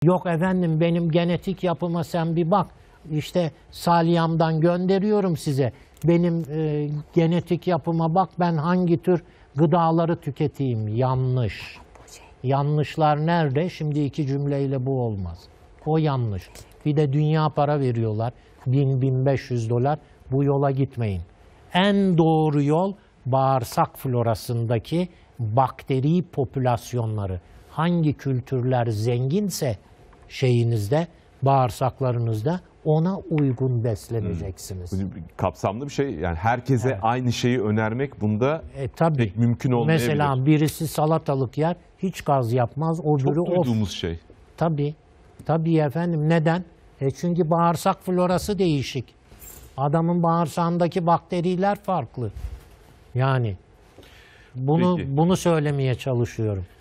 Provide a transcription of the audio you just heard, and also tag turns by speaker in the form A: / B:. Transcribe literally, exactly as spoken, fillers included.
A: Yok efendim benim genetik yapıma sen bir bak. İşte salyamdan gönderiyorum size. Benim e, genetik yapıma bak, ben hangi tür gıdaları tüketeyim. Yanlış. Yanlışlar nerede? Şimdi iki cümleyle bu olmaz. O yanlış. Bir de dünya para veriyorlar. bin bin beş yüz dolar. Bu yola gitmeyin. En doğru yol bağırsak florasındaki bakteri popülasyonları. Hangi kültürler zenginse şeyinizde, bağırsaklarınızda ona uygun besleneceksiniz.
B: Hmm. Kapsamlı bir şey. Yani herkese evet. aynı şeyi önermek bunda
A: e, tabii.
B: pek mümkün olmayabilir.
A: Mesela birisi salatalık yer, hiç gaz yapmaz. O
B: Çok
A: biri
B: duyduğumuz
A: of.
B: şey.
A: Tabii. Tabii efendim. Neden? E çünkü bağırsak florası değişik. Adamın bağırsağındaki bakteriler farklı. Yani bunu Peki. bunu söylemeye çalışıyorum.